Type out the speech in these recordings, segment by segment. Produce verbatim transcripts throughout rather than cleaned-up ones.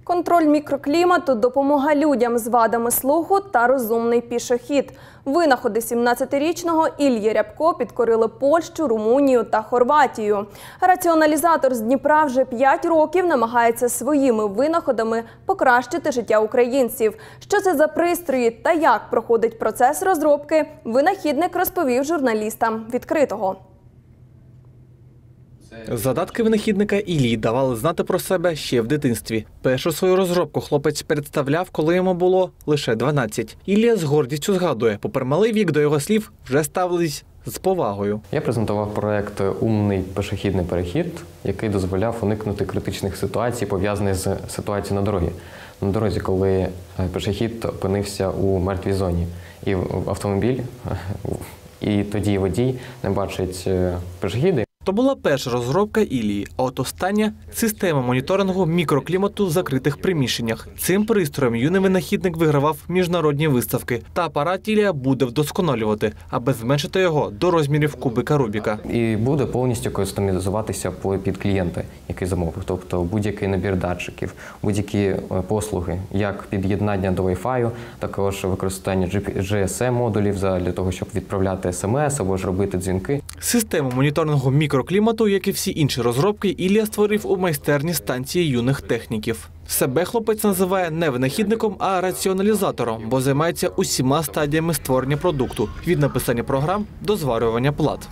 Контроль мікроклімату, допомога людям з вадами слуху та розумний пішохід. Винаходи сімнадцятирічного Іллі Рябко підкорили Польщу, Румунію та Хорватію. Раціоналізатор з Дніпра вже п'ять років намагається своїми винаходами покращити життя українців. Що це за пристрої та як проходить процес розробки, винахідник розповів журналістам «Відкритого». Задатки винахідника Іллі давали знати про себе ще в дитинстві. Першу свою розробку хлопець представляв, коли йому було лише дванадцять. Ілля з гордістю згадує, попри малий вік до його слів вже ставились з повагою. Я презентував проект «Умний пішохідний перехід», який дозволяв уникнути критичних ситуацій, пов'язаних з ситуацією на дорозі. На дорозі, коли пішохід опинився у мертвій зоні. І автомобіль, і тоді водій не бачить пішохіда. То була перша розробка Іллі, а от остання – система моніторингу мікроклімату в закритих приміщеннях. Цим пристроєм юний винахідник вигравав міжнародні виставки. Та апарат Ілля буде вдосконалювати, аби зменшити його до розмірів кубика Рубіка. І буде повністю кастомізуватися під клієнта, який замовив. Тобто будь-який набір датчиків, будь-які послуги, як під'єднання до Wi-Fi, також використання джі ес ем-модулів для того, щоб відправляти смс або ж робити дзвінки. Систему моніторингу мікроклімату, як і всі інші розробки, Ілля створив у майстерні станції юних техніків. Себе хлопець називає не винахідником, а раціоналізатором, бо займається усіма стадіями створення продукту – від написання програм до зварювання плат.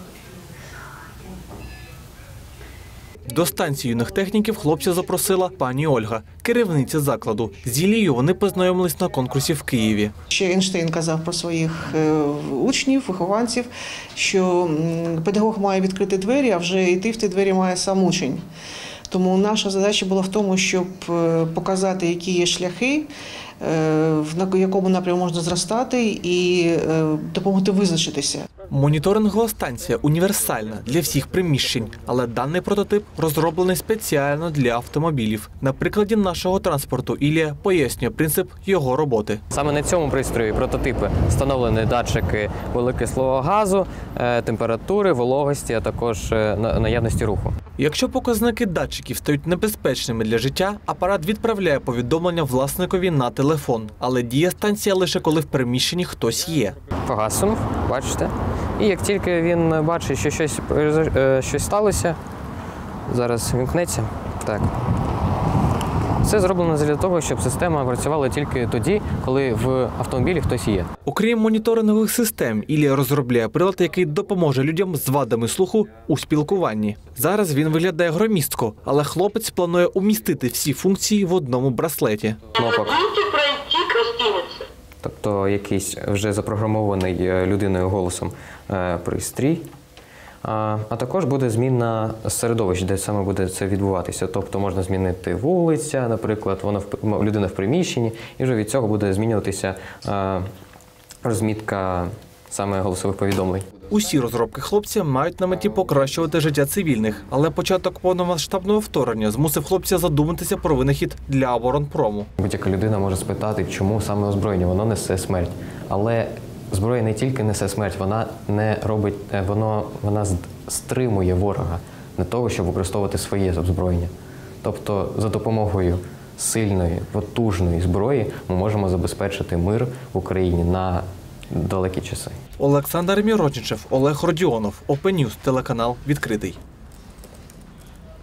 До станції юних техніків хлопця запросила пані Ольга, керівниця закладу. З Іллею вони познайомились на конкурсі в Києві. Ще Ейнштейн казав про своїх учнів, вихованців, що педагог має відкрити двері, а вже йти в ті двері має сам учень. Тому наша задача була в тому, щоб показати, які є шляхи, в якому напрямку можна зростати і допомогти визначитися. Моніторингова станція універсальна для всіх приміщень, але даний прототип розроблений спеціально для автомобілів. На прикладі нашого транспорту Ілля пояснює принцип його роботи. Саме на цьому пристрої прототипи встановлені датчики вуглекислого газу, температури, вологості, а також наявності руху. Якщо показники датчиків стають небезпечними для життя, апарат відправляє повідомлення власникові на телефон. Але діє станція лише коли в приміщенні хтось є. Погасунув, бачите? І як тільки він бачить, що щось, щось сталося, зараз вімкнеться. Так. Це зроблено для того, щоб система працювала тільки тоді, коли в автомобілі хтось є. Окрім моніторингових систем, Ілля розробляє прилад, який допоможе людям з вадами слуху у спілкуванні. Зараз він виглядає громістко, але хлопець планує умістити всі функції в одному браслеті. Кнопок. Тобто якийсь вже запрограмований людиною голосом пристрій. А також буде зміна середовища, де саме буде це відбуватися. Тобто можна змінити вулиця, наприклад, вона людина в приміщенні, і вже від цього буде змінюватися розмітка саме голосових повідомлень. Усі розробки хлопця мають на меті покращувати життя цивільних, але початок повномасштабного вторгнення змусив хлопця задуматися про винахід для оборонпрому. Будь-яка людина може спитати, чому саме озброєння, воно несе смерть. Але зброя не тільки несе смерть, вона не робить, воно, вона стримує ворога для того, щоб використовувати своє озброєння. Тобто за допомогою сильної, потужної зброї ми можемо забезпечити мир в Україні на далекі часи. Олександр Мірошничев, Олег Родіонов, Open News, телеканал «Відкритий».